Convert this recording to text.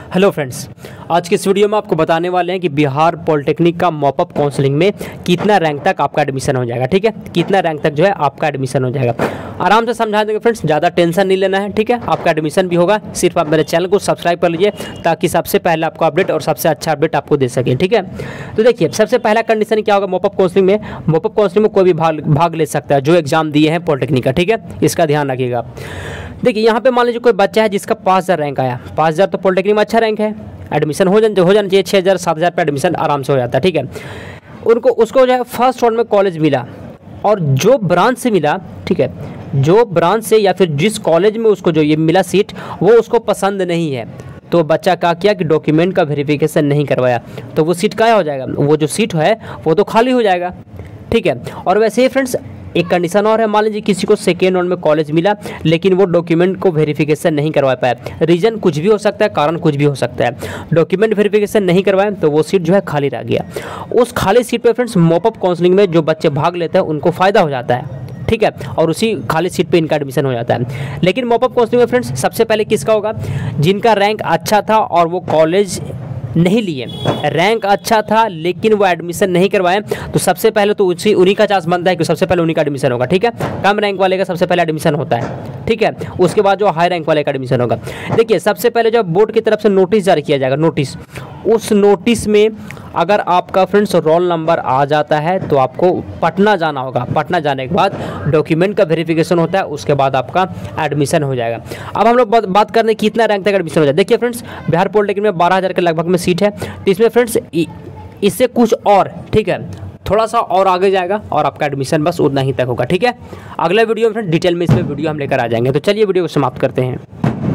Hello friends, आज की इस वीडियो में आपको बताने वाले हैं कि बिहार पॉलिटेक्निक का मॉपअप काउंसलिंग में कितना रैंक तक आपका एडमिशन हो जाएगा। ठीक है, कितना रैंक तक जो है आपका एडमिशन हो जाएगा। आराम से समझा देंगे फ्रेंड्स, ज़्यादा टेंशन नहीं लेना है। ठीक है, आपका एडमिशन भी होगा। सिर्फ आप मेरे चैनल को सब्सक्राइब कर लीजिए ताकि सबसे पहले आपको अपडेट और सबसे अच्छा अपडेट आपको दे सकें। ठीक है, तो देखिए सबसे पहला कंडीशन क्या होगा मॉपअप काउंसलिंग में। मॉपअप काउंसलिंग में कोई भी भाग ले सकता है जो एग्जाम दिए हैं पॉलिटेक्निक का। ठीक है, इसका ध्यान रखिएगा। देखिए यहाँ पे मान लीजिए कोई बच्चा है जिसका 5000 रैंक आया। 5000 तो पॉलिटेक्निक में अच्छा रैंक है, एडमिशन हो जाना चाहिए। 6000 7000 पे एडमिशन आराम से हो जाता है। ठीक है, उसको जो है फर्स्ट राउंड में कॉलेज मिला और जो ब्रांच से मिला, ठीक है, जो ब्रांच से या फिर जिस कॉलेज में उसको जो ये मिला सीट वो उसको पसंद नहीं है, तो बच्चा क्या किया कि डॉक्यूमेंट का वेरिफिकेशन नहीं करवाया, तो वो सीट क्या हो जाएगा, वो जो सीट है वो तो खाली हो जाएगा। ठीक है, और वैसे ही फ्रेंड्स एक कंडीशन और है। मान लीजिए किसी को सेकेंड राउंड में कॉलेज मिला लेकिन वो डॉक्यूमेंट को वेरिफिकेशन नहीं करवा पाया। रीज़न कुछ भी हो सकता है, कारण कुछ भी हो सकता है। डॉक्यूमेंट वेरिफिकेशन नहीं करवाए तो वो सीट जो है खाली रह गया। उस खाली सीट पे फ्रेंड्स मॉपअप काउंसलिंग में जो बच्चे भाग लेते हैं उनको फ़ायदा हो जाता है। ठीक है, और उसी खाली सीट पे इनका एडमिशन हो जाता है। लेकिन मॉपअप काउंसलिंग में फ्रेंड्स सबसे पहले किसका होगा, जिनका रैंक अच्छा था और वो कॉलेज नहीं लिए, रैंक अच्छा था लेकिन वो एडमिशन नहीं करवाए, तो सबसे पहले तो उन्हीं का चांस बनता है कि सबसे पहले उन्हीं का एडमिशन होगा। ठीक है, कम रैंक वाले का सबसे पहले एडमिशन होता है। ठीक है, उसके बाद जो हाई रैंक वाले का एडमिशन होगा। देखिए सबसे पहले जो बोर्ड की तरफ से नोटिस जारी किया जाएगा, नोटिस, उस नोटिस में अगर आपका फ्रेंड्स रोल नंबर आ जाता है तो आपको पटना जाना होगा। पटना जाने के बाद डॉक्यूमेंट का वेरिफिकेशन होता है, उसके बाद आपका एडमिशन हो जाएगा। अब हम लोग बात करते हैं कितना रैंक तक एडमिशन हो जाए। देखिए फ्रेंड्स, बिहार पॉलिटेक्निक में 12000 के लगभग में सीट है, तो इसमें फ्रेंड्स इससे कुछ और, ठीक है, थोड़ा सा और आगे जाएगा और आपका एडमिशन बस उतना ही तक होगा। ठीक है, अगला वीडियो में फ्रेंड्स डिटेल में इसमें वीडियो हम लेकर आ जाएंगे। तो चलिए वीडियो को समाप्त करते हैं।